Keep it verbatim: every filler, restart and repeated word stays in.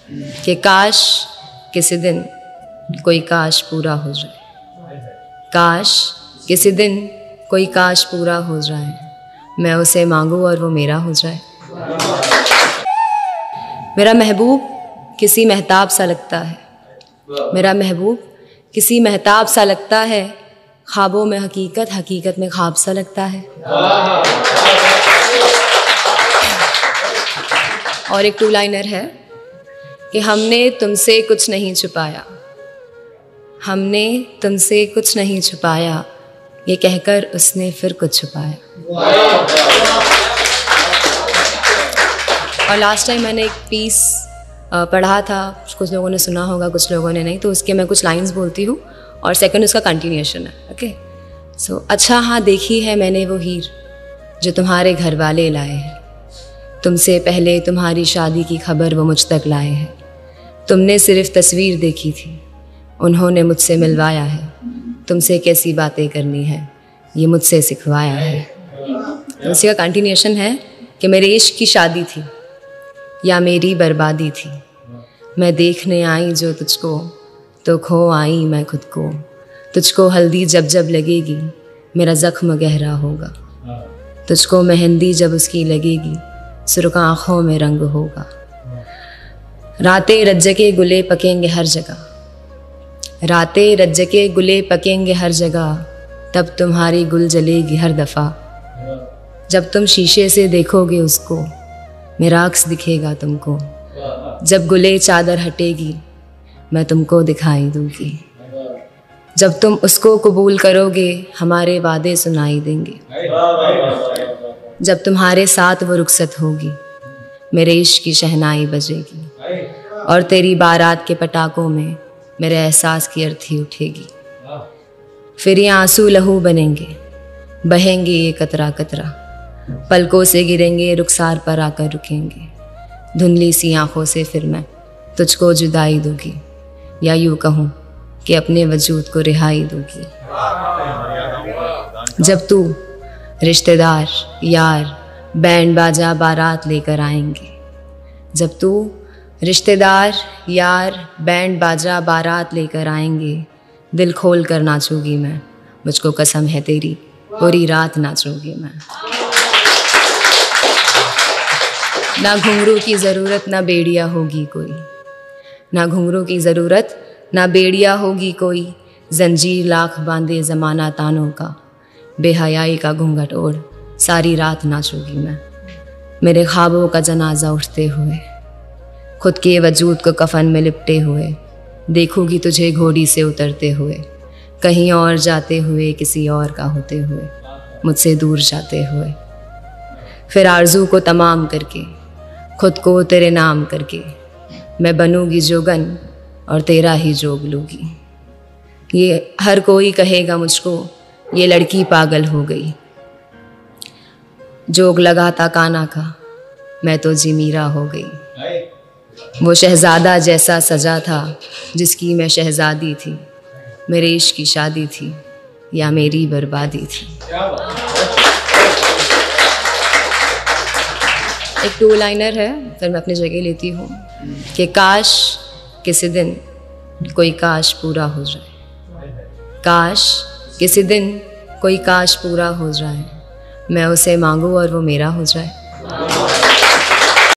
कि काश किसी दिन कोई काश पूरा हो जाए, काश किसी दिन कोई काश पूरा हो जाए, मैं उसे मांगूं और वो मेरा हो जाए। मेरा महबूब किसी महताब सा लगता है, मेरा महबूब किसी महताब सा लगता है, ख्वाबों में हकीकत, हकीकत में ख्वाब सा लगता है। और एक टू लाइनर है कि हमने तुमसे कुछ नहीं छुपाया, हमने तुमसे कुछ नहीं छुपाया, ये कहकर उसने फिर कुछ छुपाया। और लास्ट टाइम मैंने एक पीस पढ़ा था, कुछ लोगों ने सुना होगा, कुछ लोगों ने नहीं, तो उसके मैं कुछ लाइंस बोलती हूँ और सेकंड उसका कंटिन्यूएशन है। ओके सो so, अच्छा हाँ देखी है मैंने वो हीर जो तुम्हारे घर वाले लाए हैं, तुमसे पहले तुम्हारी शादी की खबर वो मुझ तक लाए हैं, तुमने सिर्फ तस्वीर देखी थी उन्होंने मुझसे मिलवाया है, तुमसे कैसी बातें करनी है ये मुझसे सिखवाया है। तो उसी का कंटिन्यूएशन है कि मेरे इश्क की शादी थी या मेरी बर्बादी थी, मैं देखने आई जो तुझको तो खो आई मैं खुद को, तुझको हल्दी जब जब लगेगी मेरा ज़ख्म गहरा होगा, तुझको मेहंदी जब उसकी लगेगी सुर्ख आँखों में रंग होगा, रातें रज्जके गुले पकेंगे हर जगह, रातें रज्जके गुले पकेंगे हर जगह, तब तुम्हारी गुल जलेगी हर दफ़ा, जब तुम शीशे से देखोगे उसको मेरा अक्स दिखेगा तुमको, जब गुले चादर हटेगी मैं तुमको दिखाई दूंगी, जब तुम उसको कबूल करोगे हमारे वादे सुनाई देंगे, जब तुम्हारे साथ वो रुखसत होगी मेरे इश्क की शहनाई बजेगी, और तेरी बारात के पटाखों में मेरे एहसास की अर्थी उठेगी, फिर ये आंसू लहू बनेंगे बहेंगे ये कतरा कतरा, पलकों से गिरेंगे रुखसार पर आकर रुकेंगे, धुंधली सी आँखों से फिर मैं तुझको जुदाई दूंगी, या यूँ कहूँ कि अपने वजूद को रिहाई दूंगी। जब तू रिश्तेदार यार बैंड बाजा बारात लेकर आएंगे, जब तू रिश्तेदार यार बैंड बाजा बारात लेकर आएंगे, दिल खोल कर नाचूंगी मैं, मुझको कसम है तेरी पूरी रात नाचूंगी मैं। ना घुंघरू की ज़रूरत ना बेड़िया होगी कोई, ना घुंघरू की ज़रूरत ना बेड़िया होगी कोई, जंजीर लाख बांधे ज़माना तानों का, बेहयाई का घूंघट ओढ़ सारी रात नाचूंगी मैं, मेरे ख्वाबों का जनाजा उठते हुए खुद के वजूद को कफन में लिपटे हुए, देखूंगी तुझे घोड़ी से उतरते हुए, कहीं और जाते हुए किसी और का होते हुए, मुझसे दूर जाते हुए, फिर आरज़ू को तमाम करके खुद को तेरे नाम करके मैं बनूंगी जोगन और तेरा ही जोग लूँगी। ये हर कोई कहेगा मुझको ये लड़की पागल हो गई, जोग लगा था काना का मैं तो जिमीरा हो गई, वो शहजादा जैसा सजा था जिसकी मैं शहजादी थी, मेरे इश्क की शादी थी या मेरी बर्बादी थी। एक टू लाइनर है, फिर मैं अपनी जगह लेती हूँ कि काश किसी दिन कोई काश पूरा हो जाए, काश किसी दिन कोई काश पूरा हो जाए, मैं उसे मांगूं और वो मेरा हो जाए।